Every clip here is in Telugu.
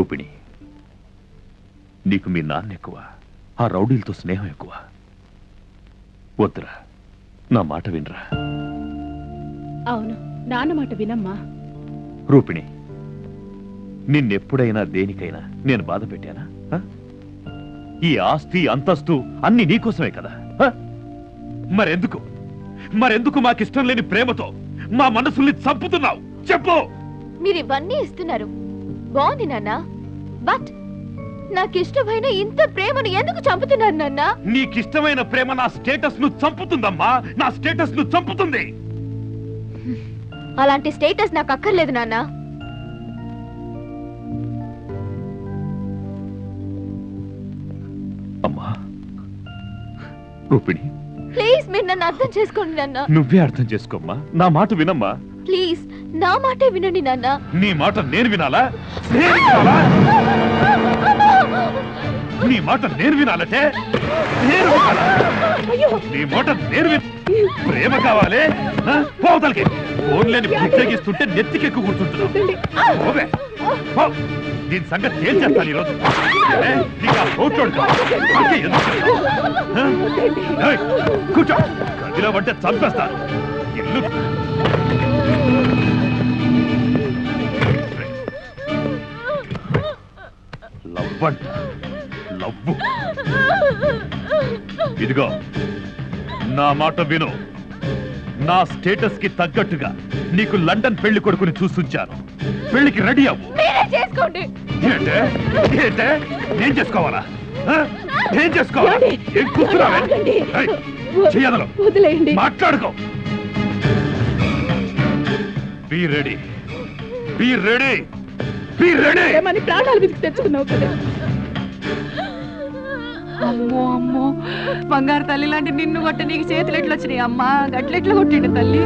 రూపిణి, నీకు మీ నాన్న ఎక్కువ, ఆ రౌడీలతో స్నేహం ఎక్కువ. వద్దురా, నా మాట వినరా. అవును, నాన్న మాట వినమ్మా. రూపిణి, నిన్నెప్పుడైనా దేనికైనా నేను బాధ పెట్టానా? ఈ ఆస్తి అంతస్తు అన్ని నీకోసమే కదా. మరెందుకు మాకిష్టం లేని ప్రేమతో మా మనసుల్ని చంపుతున్నావు? చెప్పు. మీరు ఇవన్నీ ఇస్తున్నారు, బాగుంది నాన్న. బట్ నాకిష్టమైన ఇంత ప్రేమను ఎందుకు చంపుతున్నారు నాన్న? నీకిష్టమైన ప్రేమ నా స్టేటస్ ను చంపుతుందమ్మా, నా స్టేటస్ ను చంపుతుంది. అలాంటి స్టేటస్ నాకు అక్కర్లేదు నాన్న. అమ్మా రూపిణి, ప్లీజ్ మీరు నన్ను అర్థం చేసుకోండి నాన్న. నువ్వే అర్థం చేసుకోమ్మా, నా మాట వినమ్మా. ప్లీజ్ నా మాటే వినండి నాన్న. నీ మాట నేను వినాలా? నీ మాట నేను వినాలంటే నీ మాట నేను ప్రేమ కావాలి. పోతలకి ఫోన్ లేని బుద్ధగిస్తుంటే నెత్తికెక్కు కూర్చుంటున్నావు. దీని సంగతి ఏం చేస్తాను ఈరోజు? కూర్చో, గదిలో పట్టే చంపేస్తాను. ఇల్లు లవ్వు. ఇదిగో నా మాట విను. నా స్టేటస్ కి తగ్గట్టుగా నీకు లండన్ పెళ్లి కొడుకుని చూస్తుంచాను. పెళ్లికి రెడీ అవ్వు. ఏంటే నేను చేసుకోవాలా? ఏం చేసుకోవాలా? ఏం కూర్చున్నావే? చెయ్యదలు మాట్లాడుకో. Be ready, be ready, be ready. ప్రాణాలు విసిగి తెచ్చుకున్నావు కదా. అమ్మో అమ్మో, బంగారు తల్లి లాంటి నిన్ను కొట్ట నీకు చేతులు ఎట్లా వచ్చినాయి అమ్మా? గట్లెట్లా కొట్టిండు తల్లి?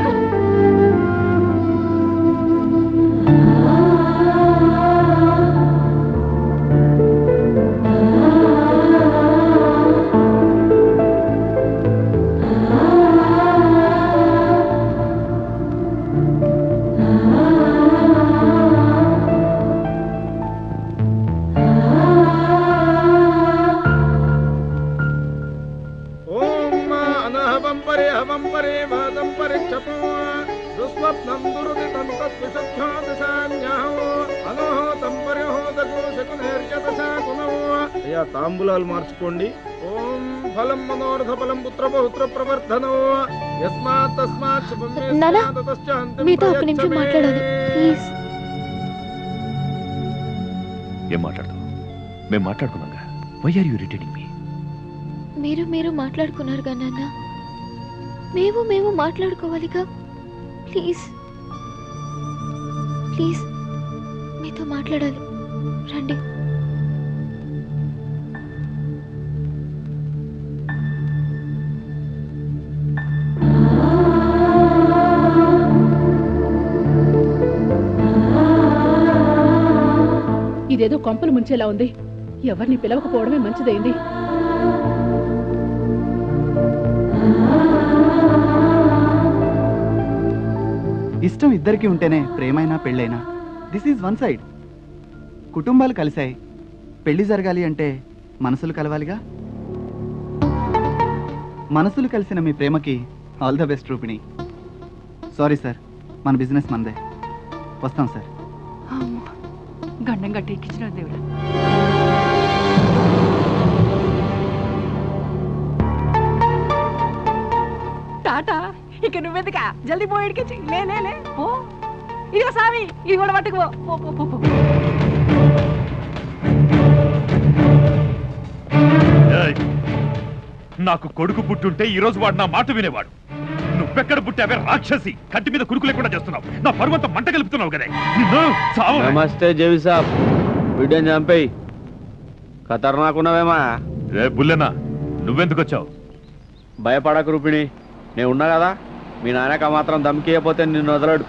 తాంబూలాలు మార్చుకోండి. ఓం ఫలం మనోరథ ఫలం పుత్ర పౌత్ర ప్రవర్ధనో యస్మాత్ తస్మాత్ శుభం మీతో ఒక నిమిషం మాట్లాడాలి ప్లీజ్. ఏం మాట్లాడతావు? మేము మాట్లాడుకున్నాగా. Why are you irritating me? మీరు మాట్లాడుకున్నారుగా నాన్న, మేము మాట్లాడుకోవాలిగా. ప్లీజ్ ప్లీజ్ మీతో మాట్లాడాలి, రండి. ఇదేదో కొంపలు ముంచేలా ఉంది. ఎవరిని పిలవకపోవడమే మంచిదైంది. ఇష్టం ఇద్దరికి ఉంటేనే ప్రేమైనా పెళ్ళైనా. This is one side. కుటుంబాలు కలిశాయి, పెళ్లి జరగాలి అంటే మనసులు కలవాలిగా. మనసులు కలిసిన మీ ప్రేమకి all the best Rupini. Sorry sir, మన బిజినెస్ మందే. వస్తాం సార్. గండం గట్టి ఎక్కించిన దేవుడా. టాటా, ఇక నువ్వెందుకా? జల్దీ పోయిడికి లే ఓ. ఇదిగో సామి, ఇది కూడా పట్టుకుపో. నాకు కొడుకు పుట్టుంటే ఈ రోజు వాడు నా మాట వినేవాడు. నువ్వెక్కడ పుట్టావే రాక్షసి? కంటి మీద కురుకు లేకుండా చేస్తున్నావు. నా పరువంతా మంట కలుపుతున్నావు కదా. నమస్తే జేవి సాబ్. వీడియో చంపేయి. ఖతర్నాకున్నావేమా? రే బుల్లెనా, నువ్వెందుకు వచ్చావు? భయపడకు రూపిణి, నేను ఉన్నా కదా. మీ నాయనక మాత్రం దమ్కియపోతే నిన్ను వదలడు.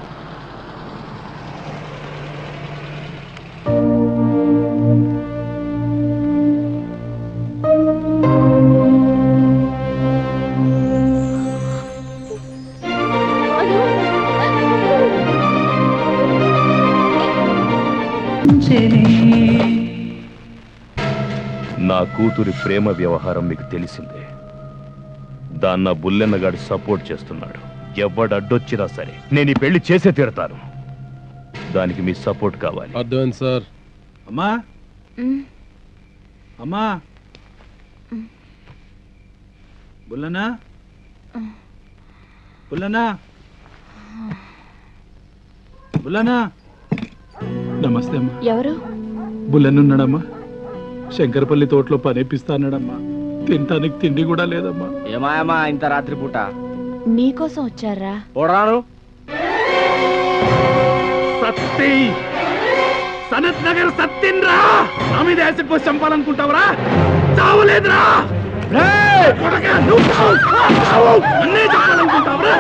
చెలి కూతురి ప్రేమ వ్యవహారం మీకు తెలిసిందే. దాన్న బుల్లెన్నగాడు సపోర్ట్ చేస్తున్నాడు. ఎవడు అడ్డొచ్చినా సరే నేను ఈ పెళ్లి చేసే తీరతాను. దానికి మీ సపోర్ట్ కావాలి. అర్థమైంది సార్. అమ్మా అమ్మా బుల్లనా బుల్లనా బుల్లనా. నమస్తే అమ్మా. ఎవరు? బుల్లనున్నాడమ్మా. శంకరపల్లి తోటలో పనిపిస్తా అన్నాడమ్మా. తినటానికి తిండి కూడా లేదమ్మా. ఏమాయమ్మా ఇంత రాత్రి పూట? నీకోసం వచ్చారా? పోరాను. సత్తి సనత్ నగర్ సత్తిన్రా. నా మీద యాసిడ్ పోసి చంపాలనుకుంటావురా? చావలేదురా. అన్నే చెప్పాలనుకుంటావురా?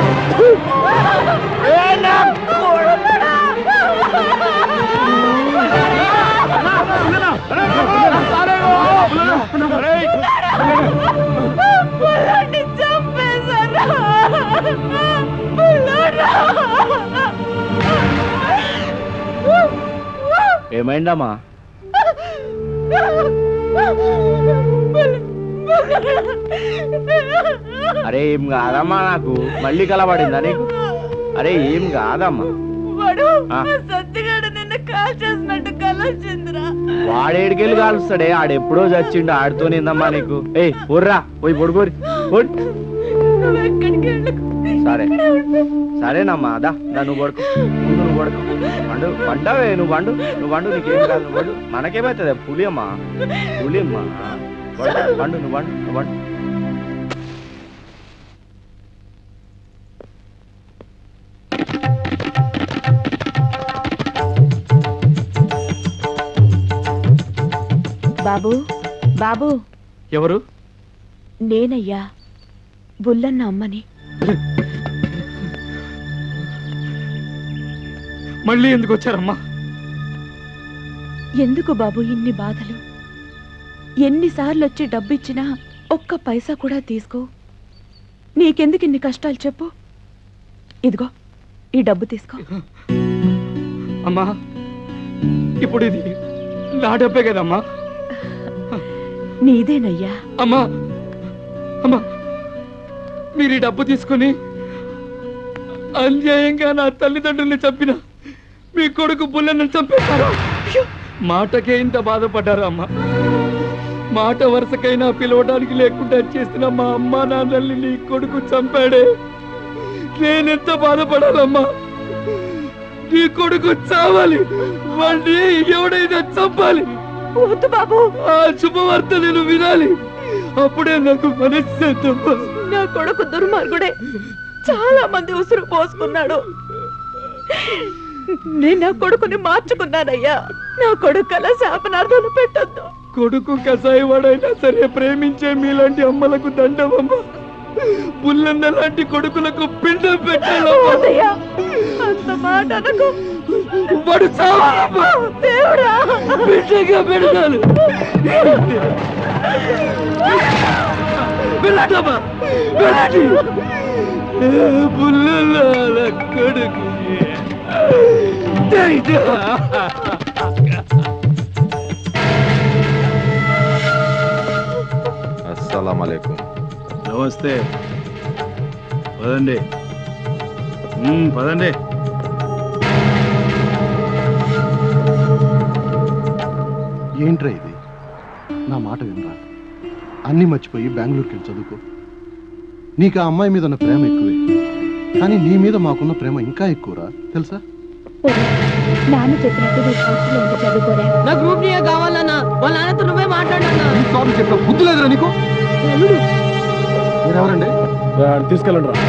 ఏమైందమ్మా? అరే ఏం కాదమ్మా, నాకు మళ్ళీ కలబడిందా నీకు? అరే ఏం కాదమ్మా. వాడేడికెళ్ళి కాలుస్తాడే, ఆడెప్పుడో చచ్చిండు. ఆడుతోనిందమ్మా నీకు. ఏయ్ పోర్రా, పోయి పొడుకోరి. సరే సరేనమ్మా, అదా నువ్వు పడుకో. ముందు నువ్వు పడుకో. పండు పండవే, నువ్వు పండు. నువ్వు పండు, నీకేం కాదు. నువ్వు పండు. మనకేమవుతుంది? పులి అమ్మా, పులి అమ్మా. పండు నువ్వు పండు, నువ్వు పండు. బాబు బాబు. ఎవరు? నేనయ్యా, బుల్లన్న అమ్మని. మళ్ళీ ఎందుకు వచ్చారమ్మా? ఎందుకు బాబు ఇన్ని బాధలు? ఎన్నిసార్లు వచ్చి డబ్బిచ్చినా ఒక్క పైసా కూడా తీసుకో. నీకెందుకు ఇన్ని కష్టాలు చెప్పు? ఇదిగో ఈ డబ్బు తీసుకో. అమ్మా ఇప్పుడు ఇది నా డబ్బే కదమ్మా. నీదేనయ్యా. అమ్మా అమ్మా, మీరు ఈ డబ్బు తీసుకుని అన్యాయంగా నా తల్లిదండ్రుల్ని చంపిన మీ కొడుకు బుల్లెను చంపేశారు. మాటకే ఇంత బాధపడ్డారు అమ్మా. మాట వరుసకైనా పిలవడానికి లేకుండా చేసిన మా అమ్మా నాన్నల్ని నీ కొడుకు చంపాడే. నేనెంత బాధపడాలమ్మా. నీ కొడుకు చావాలి, వాడిని ఎవడైనా చంపాలి. వద్దు బాబు, ఆ శుభవార్త నేను వినాలి. అప్పుడే నాకు మనశ్శాంతమ్మా. నా కొడుకు దుర్మార్గుడే, చాలా మంది ఉసురు పోసుకున్నాడు. నేను నా కొడుకుని మార్చుకున్నానయ్యా. నా కొడుకు అలా శాపనార్థాలు పెట్టొద్దు. కొడుకు కసాయి వాడైనా సరే ప్రేమించే మీలాంటి అమ్మలకు దండమమ్మా. బుల్లన్న లాంటి కొడుకులకు పిండం పెట్టాలయ్యా. అంత మాట అనకు. వాడు చావాలమ్మా. దేవుడా, బిడ్డగా పెడతాను. వెళ్ళండమ్మా, వెళ్ళండి. బుల్లన్న కొడుకు అస్సలాము అలైకుం. నమస్తే. పదండి పదండి. ఏంట్రా ఇది? నా మాట వినరా. అన్నీ మర్చిపోయి బెంగళూరుకి వెళ్ళి చదువుకో. నీకు ఆ అమ్మాయి మీద ఉన్న ప్రేమ ఎక్కువే, కానీ నీ మీద మాకున్న ప్రేమ ఇంకా ఎక్కువరా, తెలుసా? నాన్న చెప్పినట్టు చదువుకోరా. నా గ్రూప్ నీ కావాలన్నా, వాళ్ళ నాన్నతో నువ్వే మాట్లాడన్నా. చెప్పిన బుద్ధి లేదురా నీకు? మీరెవరండి? తీసుకెళ్ళండి రా.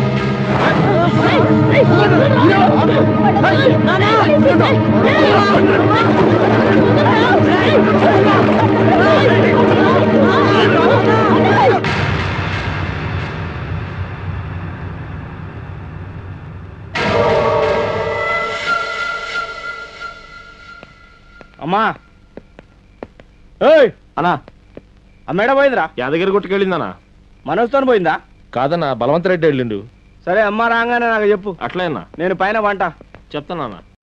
అమ్మా అన్నా, ఆ మేడ పోయిందిరా. యాదగిరి గుట్టుకెళ్ళిందనా? మనోజ్తో పోయిందా? కాదన్నా, బలవంతరెడ్డి వెళ్ళిండు. సరే అమ్మ రాగానే నాకు చెప్పు. అట్లేనా? నేను పైన వంట చెప్తానా?